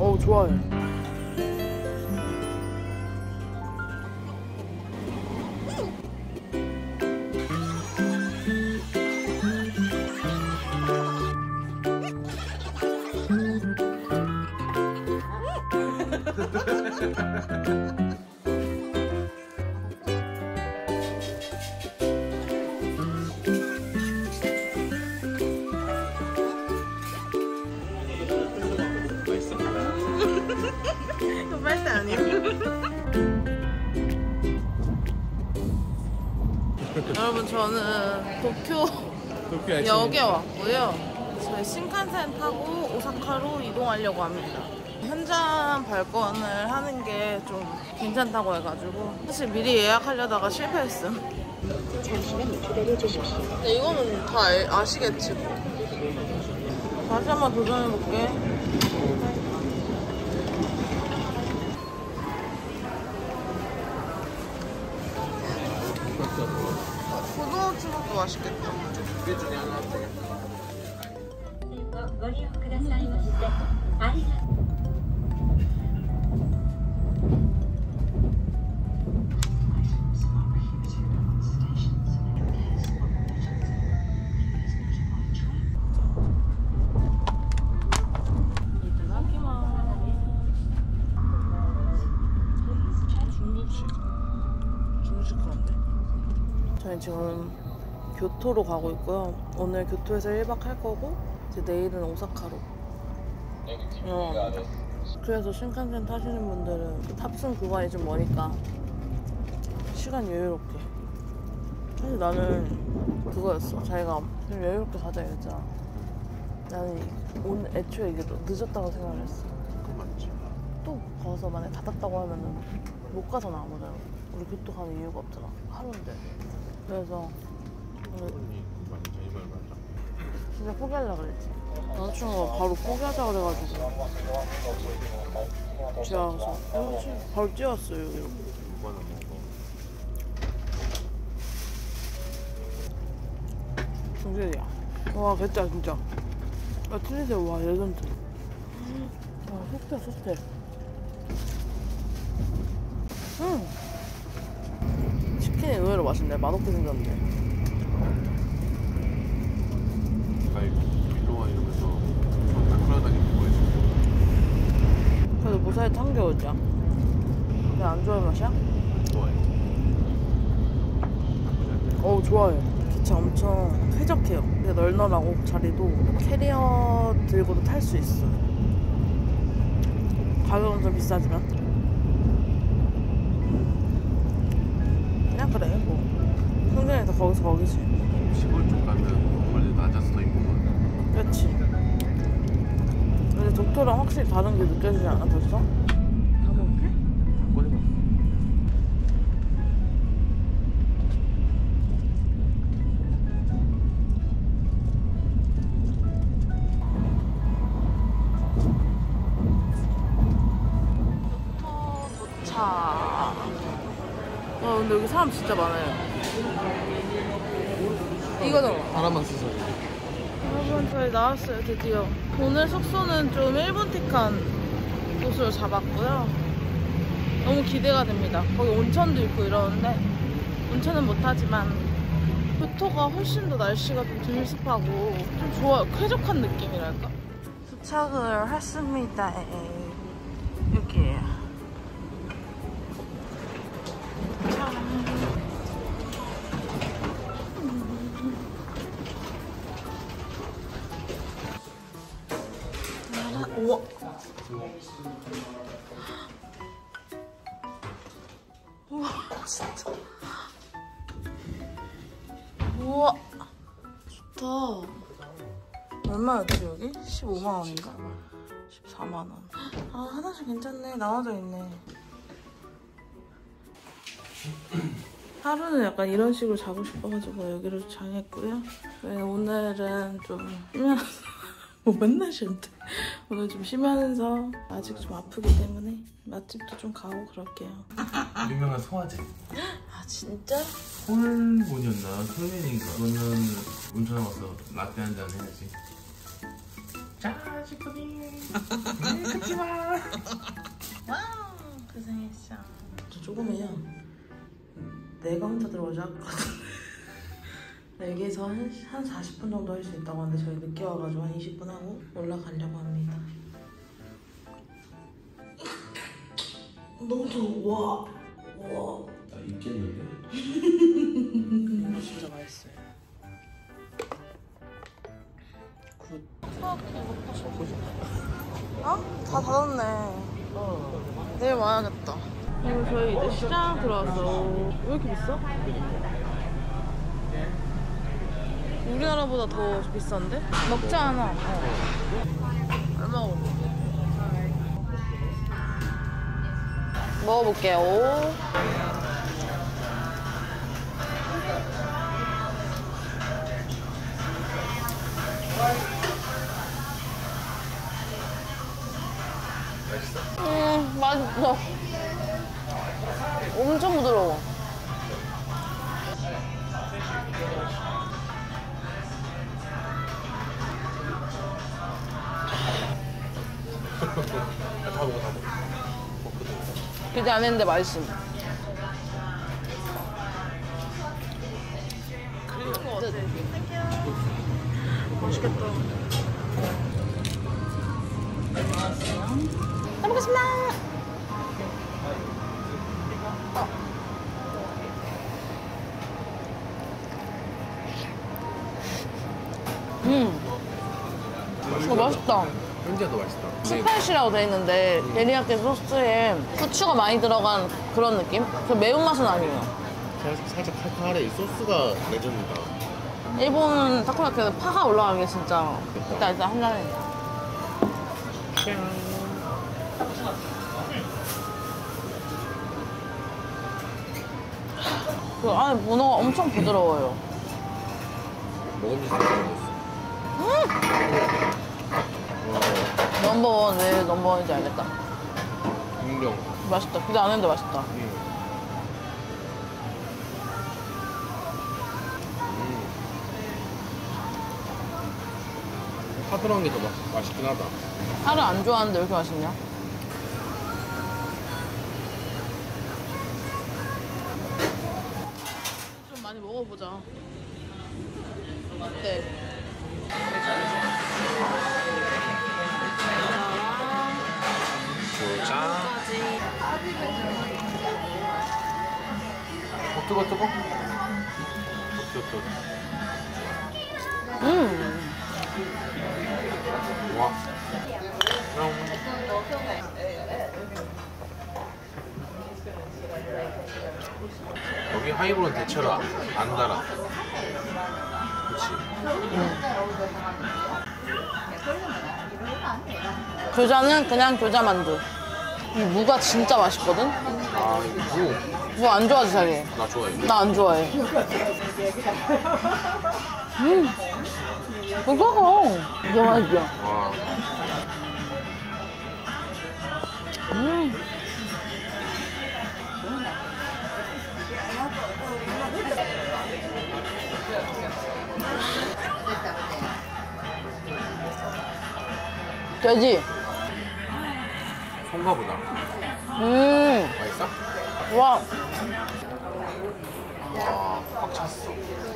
좋아해. 이거 빨대 아니야? 여러분, 저는 도쿄 역에 왔고요. 저희 신칸센 타고 오사카로 이동하려고 합니다. 현장 발권을 하는 게 좀 괜찮다고 해가지고 사실 미리 예약하려다가 실패했음. 잠시만 기다려 주십시오. 근데 이거는 다 아시겠지 뭐. 다시 한번 도전해볼게. 고등어 추억도 맛있겠다. 그 중에 하나 되겠다. ご利用くださいましてありがとう。 중국식 그런데? 저희 지금 교토로 가고 있고요. 오늘 교토에서 1박 할 거고 이제 내일은 오사카로 이동합니다. 그래서 신칸센 타시는 분들은 탑승 구간이 좀 머니까 시간 여유롭게. 사실 나는 그거였어. 자기가 좀 여유롭게 가자 이랬잖아. 나는 오늘 애초에 이게 늦었다고 생각을 했어. 그건 맞지. 또 가서 만약에 닫았다고 하면은 못 가잖아 아무데나. 우리 교토 가는 이유가 없잖아. 하루인데. 그래서 완전히 말 맞아. 진짜 포기하려고 그랬지. 남자친구가 바로 포기하자 그래가지고 집에 와서 바로 뛰어왔어요 여기로. 뭐 하나 먹어. 정신이야. 와 됐다 진짜. 야 틀리세요. 와 레전드. 와 속대 속대. 치킨이 의외로 맛있네. 맛없게 생겼는데. 아이 밀로와 이러면서 좀 달콤하다게 먹고 있어. 그래도 무사히 참겨오자. 근데 안 좋아할 맛이야? 좋아해. 좋아해. 기차 엄청 쾌적해요. 되게 널널하고 자리도 캐리어 들고도 탈 수 있어. 가격은 좀 비싸지만 그냥 그래 뭐. 흥정에서 거기서 거기지. 시골 쪽 가면 원래 낮아서 더 이쁜 거 같아. 그렇지. 근데 도쿄랑 확실히 다른 게 느껴지지 않아 벌써? 다 먹을게? 꺼내봐. 도착. 근데 여기 사람 진짜 많아요. 이거잖아. 하나만 쓰자. 여러분 저희 나왔어요 드디어. 오늘 숙소는 좀 일본틱한 곳으로 잡았고요. 너무 기대가 됩니다. 거기 온천도 있고 이러는데 온천은 못하지만 교토가 훨씬 더 날씨가 좀 덜 습하고 좀 좋아요. 쾌적한 느낌이랄까? 도착을 했습니다. 여기에요. 우와. 우와 진짜. 우와 좋다. 얼마였지 여기? 15만원인가? 14만원. 아 화장실 괜찮네. 나와져 있네. 하루는 약간 이런 식으로 자고 싶어가지고 여기로 정했고요. 오늘은 좀 쉬면서 뭐 맨날 쉬는데 오늘 좀 쉬면서 아직 좀 아프기 때문에 맛집도 좀 가고 그럴게요. 유명한 소화제. 아 진짜? 홀몬이었나? 솔맨인가? 그거는 운전 와서 라떼 한잔 해야지. 짜지꾸니. 하지마. 와우, 고생했어. 저 조금해요. 내가 혼자 들어오지 않거든. 여기서 한 40분 정도 할 수 있다고 하는데 저희 늦게 와가지고 한 20분 하고 올라가려고 합니다. 너무 더워. 와. 나 있겠는데? 진짜 맛있어요. 굿. 수학이 먹고 싶어. 어? 다 닫았네. 내일 와야겠다. 그리고 저희 이제 시장 들어왔어. 왜 이렇게 비싸? 우리나라보다 더 비싼데? 먹지 않아. 얼마 먹어? 먹어볼게요. 맛있어. 엄청 부드러워. 다 먹어. 기대 안 했는데 맛있음. 클린 거 같아. 맛있겠다. 잘 먹겠습니다. 맛있다. 현지가 더 맛있다. 스파이시라고 돼 있는데 데리야끼 소스에 후추가 많이 들어간 그런 느낌? 그 매운맛은 아니에요. 살짝 칼칼해. 이 소스가 레전드다. 일본 타코야끼는 파가 올라가는 게 진짜 일단 한 잔에 그 안에 문어가 엄청 부드러워요. 먹음직 생겼어. 넘버원 왜 넘버원인지 알겠다. 인정. 맛있다. 기대 안 했는데 맛있다. 파 들어간 게 더 맛있긴 하다. 파를 안 좋아하는데 왜 이렇게 맛있냐? 좀 많이 먹어보자. 어때? 짠. 뜨거. 뜨거. 와. 여기 하이볼은 대체로 안 달아. 그렇지. 교자는 그냥 교자 만두. 이 무가 진짜 맛있거든? 아, 이거 무 안 좋아하지, 자기? 나 좋아해. 나 안 좋아해. 이거 이게 맛있어. 와. 돼지. 송가보다. 맛있어? 와. 와, 확 찼어.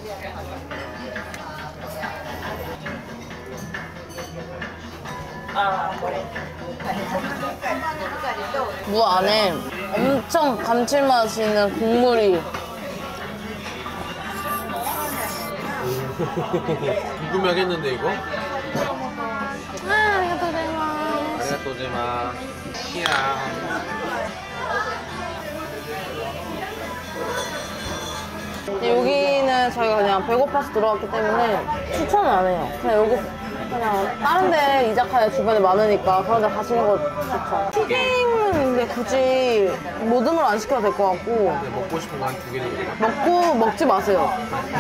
무 안에 엄청 감칠맛 있는 국물이. 궁금해하겠는데 이거? 아리가또 고자이마스. 아리가또 고자이마스. 히야. 여기는 저희가 그냥 배고파서 들어왔기 때문에 추천은 안 해요. 그냥 여기 그냥 다른 데 이자카야 주변에 많으니까 그런 데 가시는 거 추천. 튀김은 근데 굳이 모든 걸 안 시켜도 될 것 같고 근데 먹고 싶은 거 한 2개 정도. 먹고 먹지 마세요.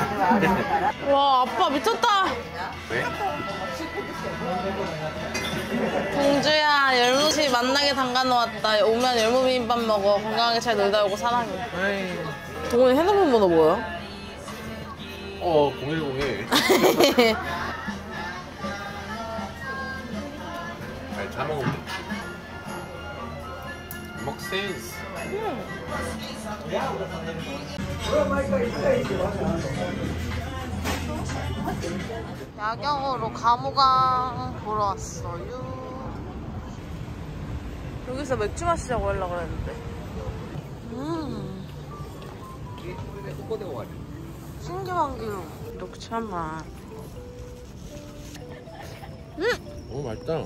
와 아빠 미쳤다. 왜? 공주야 열무씨 만나게 담가놓았다. 오면 열무비빔밥 먹어. 건강하게 잘 놀다 오고 사랑해. 동훈이 핸드폰 번호 뭐야? 010에 잘 짜먹으면 좋지. 먹센스. 야경으로 감호강 보러 왔어요. 여기서 맥주 마시자고 하려고 그랬는데. 신기한기로 녹차맛. 오, 맛있다.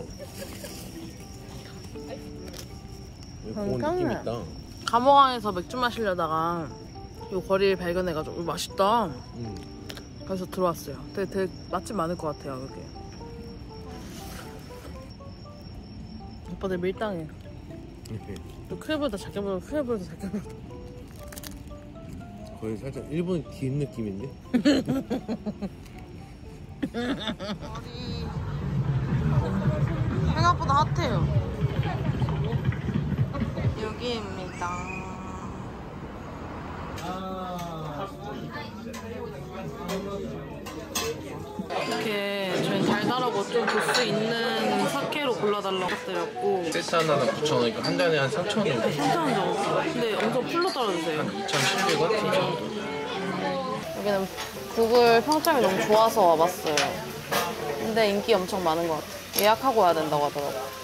느낌 있다. 감호강에서 맥주 마시려다가 이 거리를 발견해가지고 맛있다. 그래서 들어왔어요. 되게 맛집 많을 것 같아요, 여기. 오빠들 밀당해. 또 크랩보다 작게 보여, 크랩보다 작게 보여. 거의 살짝 일본 김 느낌인데? 머리 생각보다 핫해요. 여기입니다. 이렇게 저희 달달하고 좀 도수 있는 사케로 골라달라고 드렸고 세트 하나는 9,000원이니까 한 잔에 한 3,000원 정도. 3,000원 정도. 근데 엄청 풀로 떨어주세요. 2,700원? 이 정도. 여기는 구글 평점이 너무 좋아서 와봤어요. 근데 인기 엄청 많은 것 같아요. 예약하고 와야 된다고 하더라고요.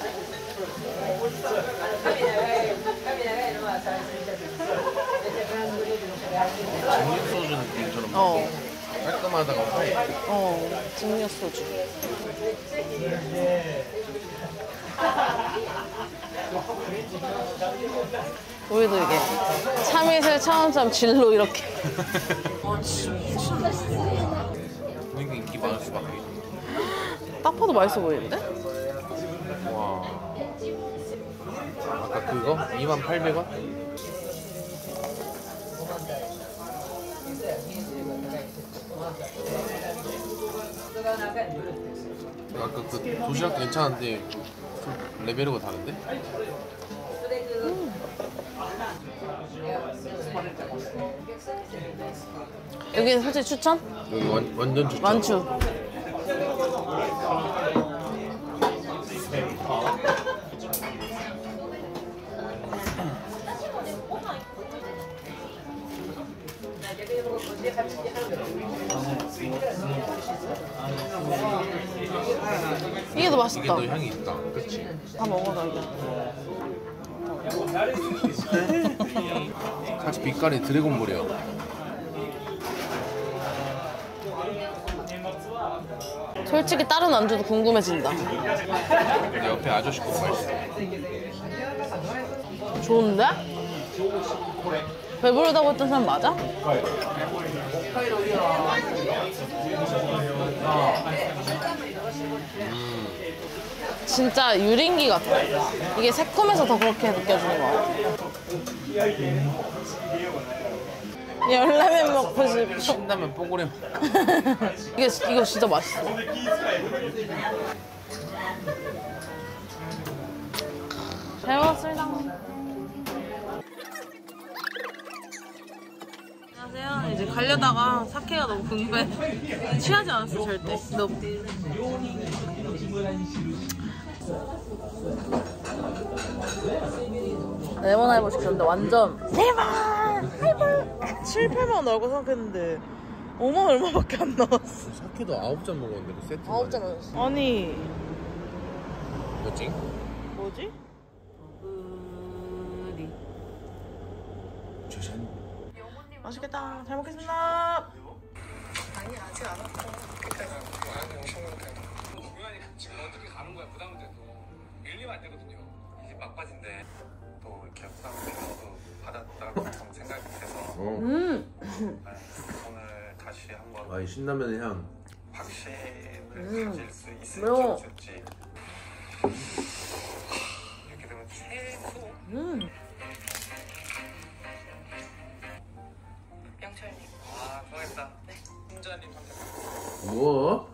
증류소주 느낌처럼 깔끔하다가 화해. 증류소주. 우리도 이게 참이슬 차원점 진로 이렇게. 그러니까 인기 많을 수밖에. 딱 봐도 맛있어 보이는데? 와. 아까 그거? 28,000원? 아까 그 도시락도 괜찮은데 좀 레벨이 다른데? 여기는 솔직히 추천? 여기 완전 추천. 만추. 이게 더 맛있다. 이게 더 향이 있다. 그치? 다 먹어라 이거. 같이 빛깔이 드래곤볼이야. 솔직히 다른 안주도 궁금해진다. 근데 옆에 아저씨 거 맛있어. 좋은데? 배부르다고 했던 사람 맞아? 진짜 유린기 같아. 이게 새콤해서 더 그렇게 느껴지는 것 같아. 열라면 먹고 싶어. 신라면 뽀글해. 이거 진짜 맛있어. 잘 먹었습니다. 안녕하세요. 이제 가려다가 사케가 너무 궁금해. 취하지 않았어 절대. 레몬 하이볼 시켰는데 완전 레몬 하이볼 7, 8만 나올 거 생각했는데 5만 얼마밖에 안 나왔어. 사케도 9잔 먹었는데 그 세트. 9잔 먹었어. 아니 뭐지? 뭐지? 짜잔. 맛있겠다. 잘 먹겠습니다. 아니 아직 안 왔고 우연히 지금 어떻게 가는 거야 부담은 돼도 밀리면 안 되거든요. 이제 막바지인데 또 이렇게 부담을 줘도 받았다고 생각이 돼서 오늘 다시 한번 아, 이 신라면의 향. 확신을 가질 수 있을지 매워. 없을지 이렇게 되면 최소 영철님 아 좋아했다 혼자님 선택 뭐?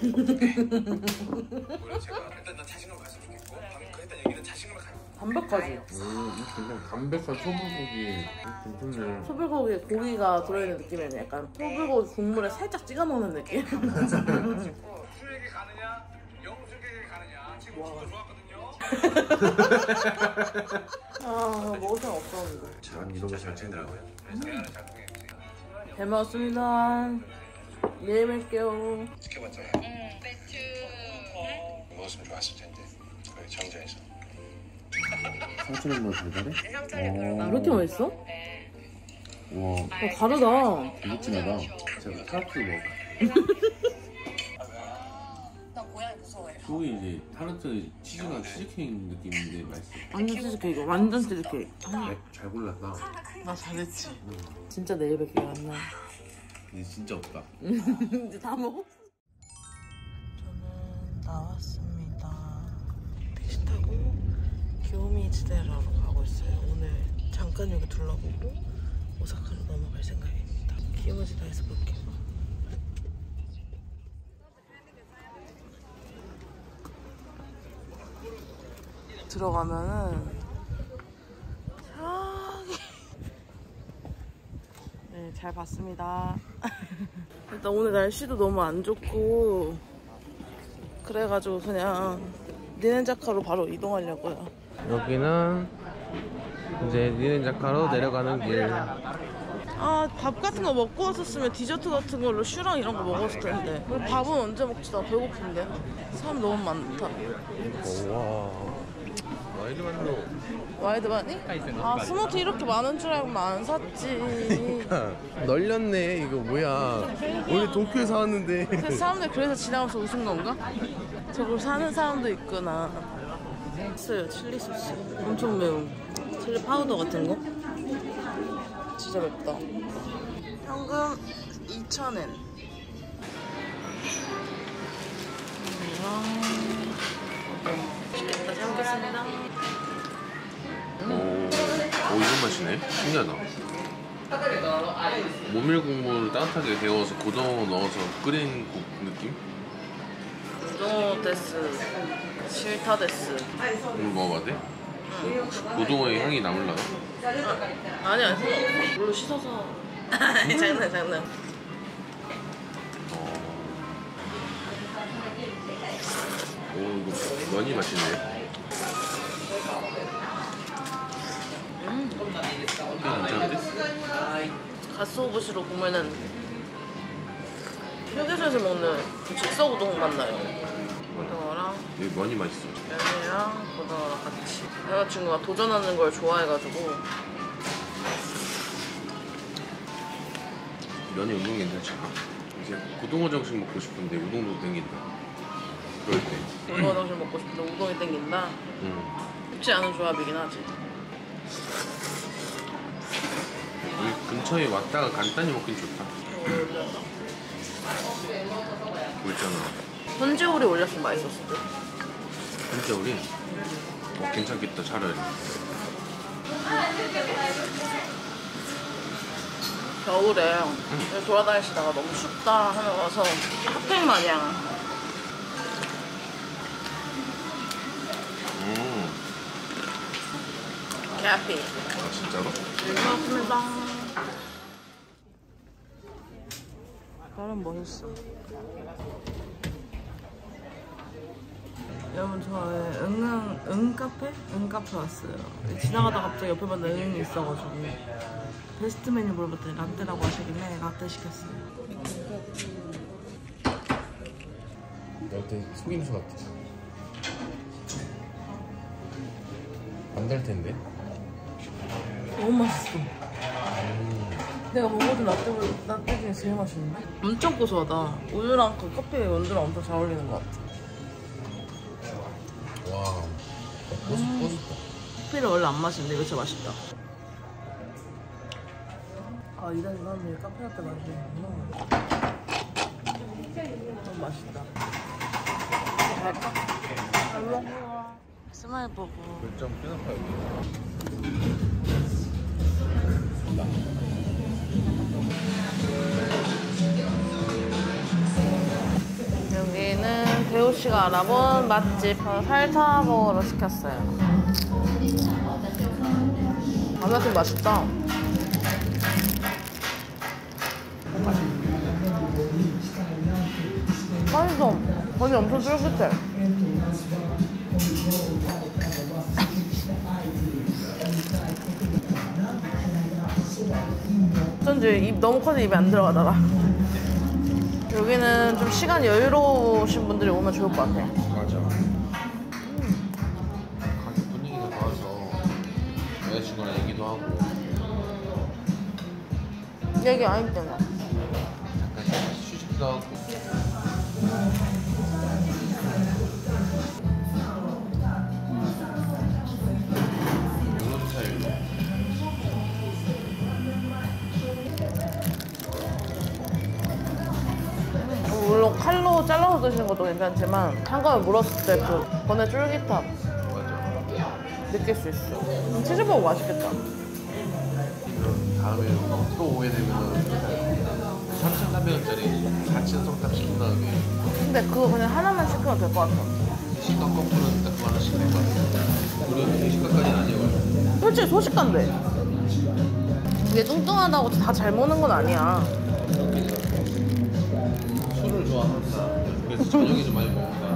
오히려 제가 일단 난 자신감을 가졌으면 좋겠고 방금 했던 얘기는 자신감을 가지고 담백하지? 굉장히 담백한 소불고기. 괜찮네. 소불고기에 고기가 들어있는 느낌이 약간 소불고기 국물에 살짝 찍어 먹는 느낌? 술에게 가느냐 영숙에게 가느냐 아, 먹을 생각 없었는데. 참 이런 거 잘 챙더라고요. 잘 먹었습니다. 내일 뵐게요. 지켜봤잖아요. 먹었으면 좋았을 텐데. 거의 정자에서. 상추는 뭐 달달해? 이렇게 맛있어? 와, 다르다. 되게 진하다. 제가 타르트 먹을까? 나 고양이 무서워해. 소위 이제 타르트 치즈가 치즈케이크 느낌인데 맛있어. 완전 치즈케이크, 완전 치즈케이크. 잘 골랐다. 나 잘했지. 진짜 내일 뵐게요, 안녕. 이제 진짜 없다. 이제 다 먹었어. 저는 나왔습니다. 택시 타고 기요미즈데라로 가고 있어요. 오늘 잠깐 여기 둘러보고 오사카로 넘어갈 생각입니다. 기요미즈데에서 볼게요. 들어가면은 저기 네, 잘 봤습니다. 일단 오늘 날씨도 너무 안 좋고 그래가지고 그냥 니넨자카로 바로 이동하려고요. 여기는 이제 니넨자카로 내려가는 길. 아, 밥 같은 거 먹고 왔었으면 디저트 같은 걸로 슈랑 이런 거 먹었을 텐데. 우리 밥은 언제 먹지? 나 배고픈데. 사람 너무 많다. 와, 와이드 만도. 와이드바니? 아, 스모트 이렇게 많은 줄 알고 안 샀지. 널렸네. 이거 뭐야? 원래 도쿄에서 사왔는데. 그 사람들 그래서 지나가면서 웃은 건가? 저걸 사는 사람도 있구나. 샀어요, 칠리 소스. 엄청 매운 칠리 파우더 같은 거. 진짜 맵다. 현금 2,000엔. 맛있겠다. 잘 먹겠습니다. 오, 이런 맛이네. 신기하다. 모밀 국물을 따뜻하게 데워서 고등어 넣어서 끓인 국 느낌? 고등어 데스. 싫다 데스. 오늘 먹어봐도 돼? 고등어의 향이 남을라나? 아니, 상관없어. 물로 씻어서. 장난. 오, 이거 면이 맛있네. 괜찮은데? 가스오부시로 보면은 휴게소에서 먹는 즉석 우동 맛나요. 고등어랑 이거 면이 맛있어. 면이랑 고등어랑 같이. 여자친구가 도전하는 걸 좋아해가지고. 면이 은근 괜찮지 않아? 이제 고등어 정식 먹고 싶은데 우동도 땡긴다. 그럴 때. 고등어 정식 먹고 싶은데 우동이 땡긴다. 쉽지 않은 조합이긴 하지. 여기 근처에 왔다가 간단히 먹긴 좋다. 뭐 있잖아. 현지오리 올렸으면 맛있었을 듯. 진짜 우리? 괜찮겠다. 차라리. 겨울에 돌아다니시다가 너무 춥다 하면 와서 핫팩 마냥. 캐피. 아, 진짜로? 고맙습니다. 나름 멋있어. 여러분, 저의 응카페? 응카페 왔어요. 지나가다 갑자기 옆에 봤는데 응이 있어가지고 베스트 메뉴 물어봤더니 라떼라고 하시길래 라떼 시켰어요. 라떼 속임수 같아. 안 달 텐데? 너무 맛있어. 내가 먹어본 라떼 중에 제일 맛있는데? 엄청 고소하다. 우유랑 그 커피 원두랑 엄청 잘 어울리는 것 같아. 와, 버섯. 커피를 원래 안 마시는데 이거 진짜 맛있다. 아, 이런 사람들이 카페 라떼 마시는구나. 너무 맛있다. 갈까? 잘 먹어. 스마일 보고. 별점 빼놓고 여기. 여기는 대호씨가 알아본 맛집. 살타 먹으러 시켰어요. 감자튀김 맛있다. 맛있어. 거기 엄청 쫄깃해. 그런지 입 너무 커서 입에 안 들어가더라. 여기는 좀 시간 여유로우신 분들이 오면 좋을 것 같아. 맞아. 가게 분위기가 좋아서 여자친구랑 얘기도 하고 얘기 안 했잖아. 약간 휴식도 하고. 이런 스타일로. 물론 칼로 잘라서 드시는 것도 괜찮지만 한가위 물었을 때 그 번의 쫄깃함 맞아. 느낄 수 있어. 치즈버거 맛있겠다. 그럼 다음에 또 오게 되면은 3,400원짜리 4층 딱 시킨 다음에 근데 그거 그냥 하나만 시키면 될 것 같아. 시가 거꾸로는 딱 그거 하나 시키면 될 것 같아. 우리는 시가까지는 아니어가지고. 솔직히 소식간데 이게 뚱뚱하다고 다 잘 먹는 건 아니야. 술을 좋아한다. 그래서 저녁에 좀 많이 먹는다.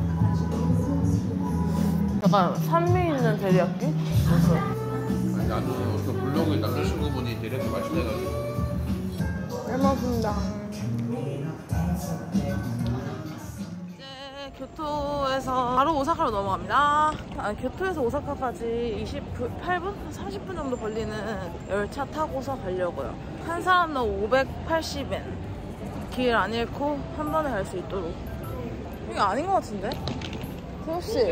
약간 산미 있는 데리야끼? 아니, 나는 그 블로그에 남자친구분이 데리야끼 맛있다 해가지고. 잘 먹습니다. 이제 교토에서 바로 오사카로 넘어갑니다. 교토에서 오사카까지 28분? 30분 정도 걸리는 열차 타고서 가려고요. 한 사람당 580엔. 길 안 잃고 한 번에 갈 수 있도록. 이게 아닌 것 같은데? 세호씨.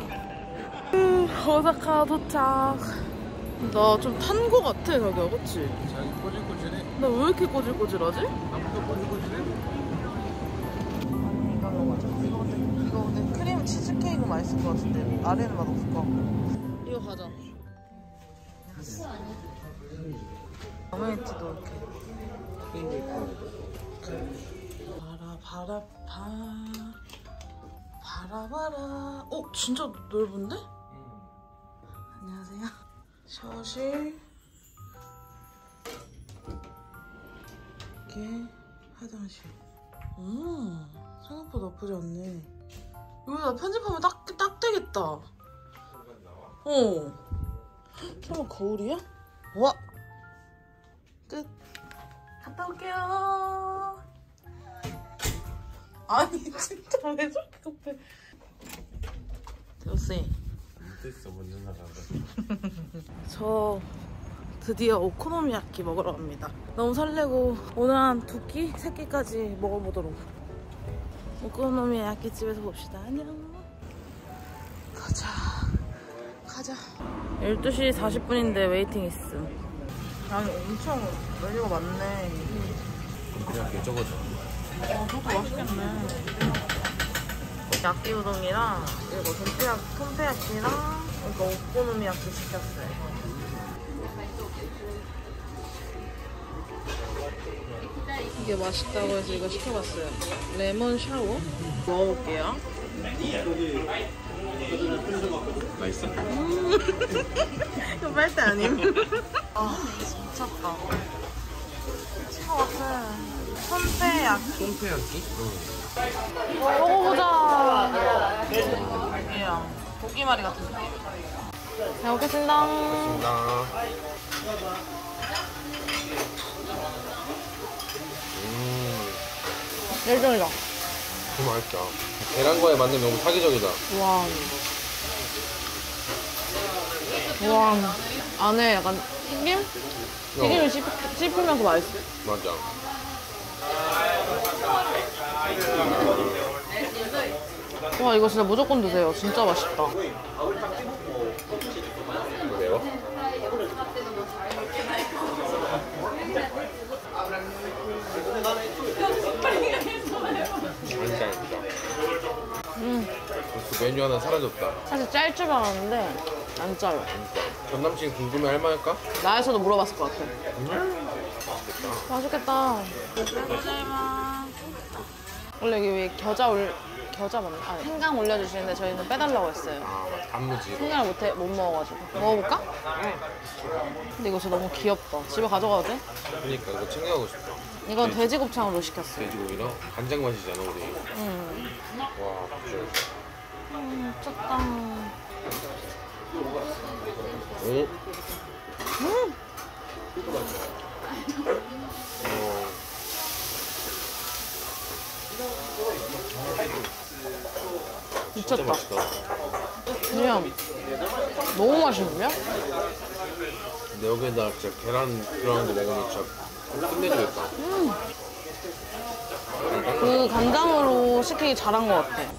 오사카 도착. 나 좀 탄 거 같아, 자기야. 그치? 자기 꼬질꼬질해. 나 왜 이렇게 꼬질꼬질하지? 나보다 꼬질꼬질해? 아니 이거 먹어줘. 이거 근데 크림 치즈케이크 맛있을 것 같은데 아래는 맛없을 것 같고. 이거 가자. 어메니티도 이렇게. 바라바라. 진짜 넓은데? 안녕하세요. 샤워실. 이렇게 화장실. 생각보다 나쁘지 않네. 여기다 편집하면 딱 되겠다. 설마 거울이야? 와! 끝. 갔다 올게요. 아니 진짜 왜 저렇게 급해. 대호씨. 됐어, 먼저 나가자. 저 드디어 오코노미야끼 먹으러 갑니다. 너무 설레고 오늘 한 2끼? 3끼까지 먹어보도록. 오코노미야끼 집에서 봅시다. 안녕. 가자. 12시 40분인데 웨이팅 있음. 아니 엄청 메뉴가 많네. 그냥 이렇게 적어줘. 저것도 맛있겠네. 야끼 우동이랑 그리고 톰페야끼랑 이거 오코노미야끼 시켰어요. 이게 맛있다고 해서 이거 시켜봤어요. 레몬 샤워 먹어볼게요. 맛있어? 이거 빨대 아님? 미쳤다. 샤워트 톰페야끼. 똥패야끼? 먹어보자. 고기랑 고기말이 같은 느낌. 잘 먹겠습니다. 나. 열정이다. 너무 맛있다. 계란과의 만남 너무 사기적이다. 와. 안에 약간 튀김? 튀김을 씹히면서 맛있어. 맞아. 와, 이거 진짜 무조건 드세요. 진짜 맛있다. 매워? 벌써 메뉴 하나 사라졌다. 사실 짤 줄 알았는데 안 짜요. 전 남친 궁금해 할 만할까? 나에서도 물어봤을 것 같아. 맛있겠다. 원래 여기 왜 겨자 맞나? 아, 생강 올려주시는데 저희는 빼달라고 했어요. 아, 맞아. 단무지. 생강을 못 먹어가지고. 먹어볼까? 근데 이거 진짜 너무 귀엽다. 집에 가져가도 돼? 그러니까 이거 챙겨가고 싶다. 이건 돼지곱창으로 시켰어요. 돼지고기랑 간장 맛이잖아, 우리. 와, 미쳤다. 오? 미쳤다. 맛있다. 그냥 너무 맛있는데요? 근데 여기에다 진짜 계란 들어간 거 먹으면 진짜 끝내주겠다. 그 간장으로 시키기 잘한 것 같아.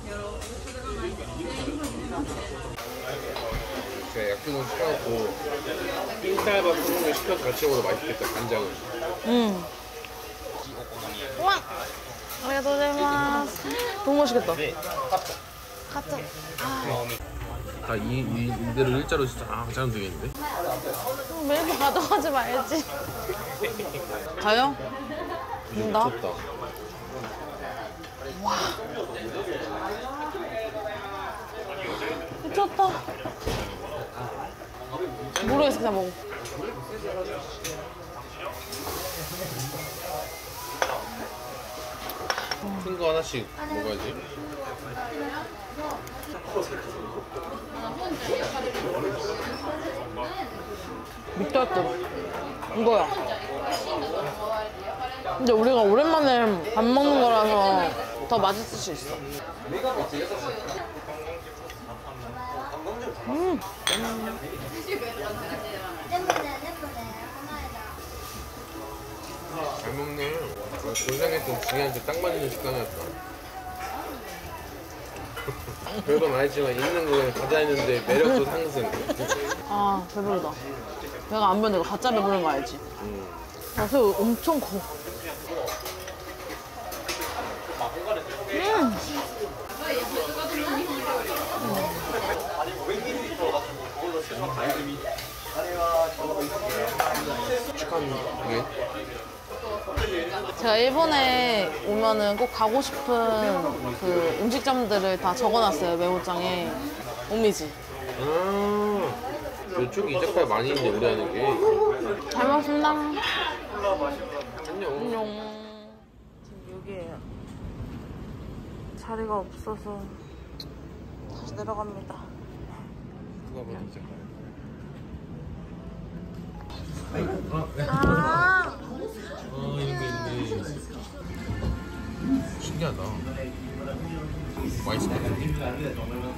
제가 약주는 시켜갖고 冰쌀밥 그런 거 시켜서 같이 먹어도 맛있겠다, 간장을. 우와! 아리가또 고자이마스. 너무 맛있겠다. 카트. 다 이대로 일자로 진짜 잘하면 되겠는데? 매일 가져가지 말지. 가요? 된다. 미쳤다. 미쳤다. 모르겠어, 그냥 먹어. 큰 거 하나씩 먹어야지. 미쳤다. 이거야. 근데 우리가 오랜만에 밥 먹는 거라서 더 맛있을 수 있어. 잘 먹네. 고생했던 지한테 딱 맞는 식당이었다. 별건 아니지만 있는 거에 가자 했는데 매력도 상승. 아, 배부르다. 내가 안 배워. 내가 가짜 배부른 거 알지? 아, 새우 엄청 커. 축하합니다. 제가 일본에 오면은 꼭 가고 싶은 그 음식점들을 다 적어놨어요, 메모장에. 오미지. 이쪽 이자카야 많이 있네, 우리 하는 게. 잘 먹었습니다. 안녕. 안녕. 지금 여기에요. 자리가 없어서 다시 내려갑니다. 누가 봐도 이자카야. 아, 이런 게 있네. 신기하다. 맛있을 것 같은데?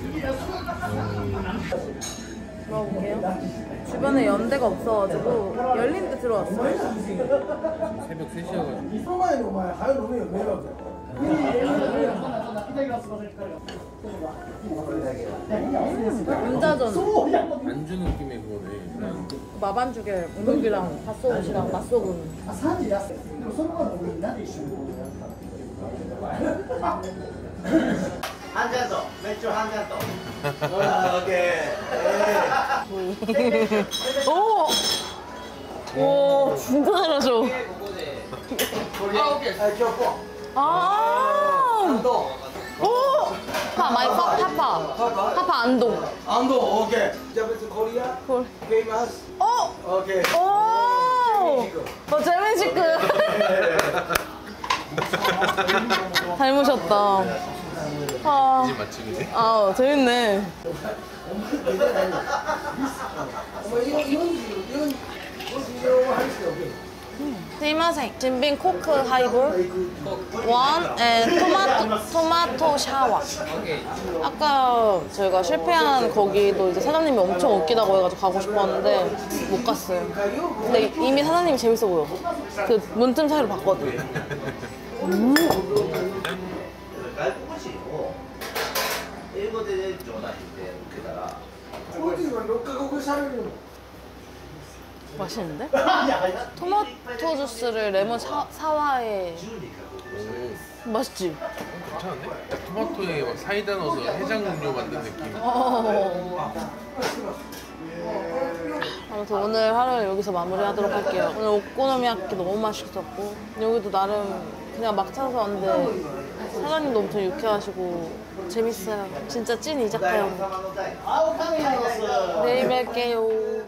먹어볼게요. 주변에 연대가 없어가지고 열린 데 들어왔어요. 새벽 3시여가지고. その前にお前早く飲めよ迷惑だよ。 감자전, 안주 느낌의 그거네. 마반죽에 우동이랑 갓소금이랑 맛소금. 3時出せ。でもその頃俺なんで一緒に行こう半ちゃんと、めっちゃ半ちゃんと。ほら、オッケー。 오! 오, 진짜 잘하셔. あ、オッケー。はい、今日こう。 아! どう 오! 파, 마이 파, 파파. 파파 안동. 安藤、オッケー。じゃあ別にコリア。 콜. 食います。 어! オッケー。 오! 어, 재미식구. 닮으셨다. 아, 이제 맛집이지? 아, 재밌네. お前44入ってよ。 스미마셍. 진빈 코크 하이볼. 원, 토마토 샤워. 아까 저희가 실패한 거기도 이제 사장님이 엄청 웃기다고 해가지고 가고 싶었는데 못 갔어요. 근데 이미 사장님이 재밌어 보여. 그 문틈 사이로 봤거든. 外国人を英語で冗談言って受けたら。 こいつは6カ国喋るの。 맛있는데? 토마토 주스를 레몬 사와에. 맛있지? 괜찮은데? 토마토에 막 사이다 넣어서 해장 음료 만든 느낌. 아무튼 오늘 하루를 여기서 마무리하도록 할게요. 오늘 오코노미야끼 너무 맛있었고 여기도 나름 그냥 막 찾아서 왔는데 사장님도 엄청 유쾌하시고 재밌어요. 진짜 찐 이자카야. 내일 뵐게요.